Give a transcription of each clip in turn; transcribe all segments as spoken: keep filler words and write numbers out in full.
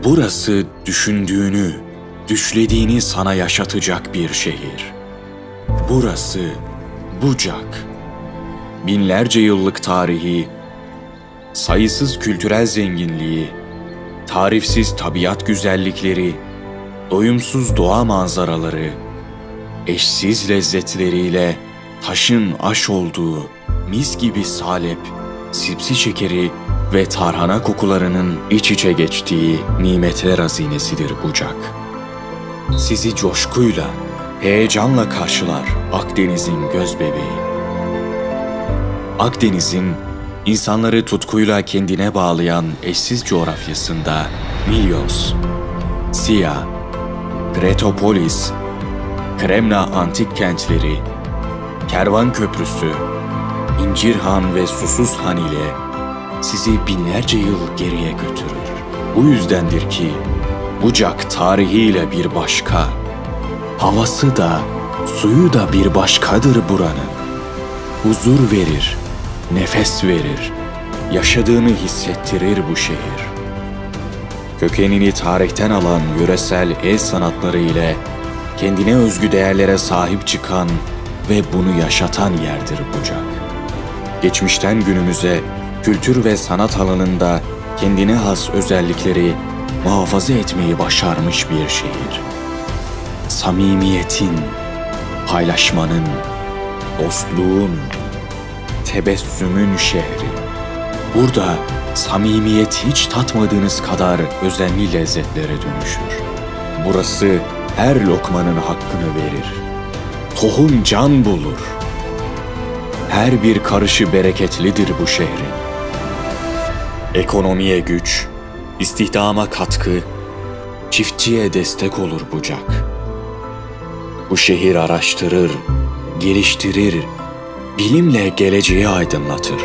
Burası düşündüğünü, düşlediğini sana yaşatacak bir şehir. Burası Bucak. Binlerce yıllık tarihi, sayısız kültürel zenginliği, tarifsiz tabiat güzellikleri, doyumsuz doğa manzaraları, eşsiz lezzetleriyle taşın aş olduğu mis gibi salep, sipsi şekeri ve tarhana kokularının iç içe geçtiği nimetler hazinesidir Bucak. Sizi coşkuyla, heyecanla karşılar Akdeniz'in gözbebeği. Akdeniz'in insanları tutkuyla kendine bağlayan eşsiz coğrafyasında Milyos, Sia, Pretopolis, Kremna antik kentleri, Kervan Köprüsü, İncirhan ve Susuzhan ile sizi binlerce yıl geriye götürür. Bu yüzdendir ki Bucak tarihiyle bir başka, havası da, suyu da bir başkadır buranın. Huzur verir, nefes verir, yaşadığını hissettirir bu şehir. Kökenini tarihten alan yöresel el sanatları ile kendine özgü değerlere sahip çıkan ve bunu yaşatan yerdir Bucak. Geçmişten günümüze kültür ve sanat alanında kendine has özellikleri muhafaza etmeyi başarmış bir şehir. Samimiyetin, paylaşmanın, dostluğun, tebessümün şehri. Burada samimiyet hiç tatmadığınız kadar özenli lezzetlere dönüşür. Burası her lokmanın hakkını verir. Tohum can bulur. Her bir karışı bereketlidir bu şehrin. Ekonomiye güç, istihdama katkı, çiftçiye destek olur Bucak. Bu şehir araştırır, geliştirir, bilimle geleceği aydınlatır.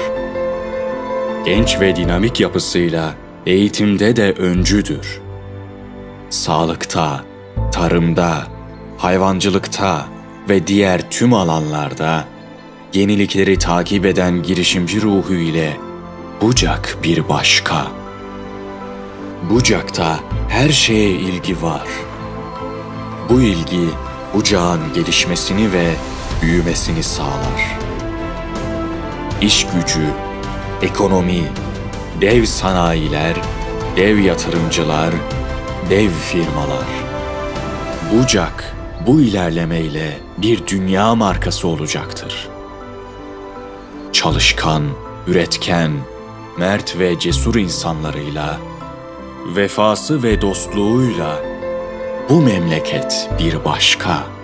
Genç ve dinamik yapısıyla eğitimde de öncüdür. Sağlıkta, tarımda, hayvancılıkta ve diğer tüm alanlarda yenilikleri takip eden girişimci ruhu ile Bucak bir başka. Bucak'ta her şeye ilgi var. Bu ilgi Bucak'ın gelişmesini ve büyümesini sağlar. İş gücü, ekonomi, dev sanayiler, dev yatırımcılar, dev firmalar. Bucak bu ilerlemeyle bir dünya markası olacaktır. Çalışkan, üretken, mert ve cesur insanlarıyla, vefası ve dostluğuyla bu memleket bir başka.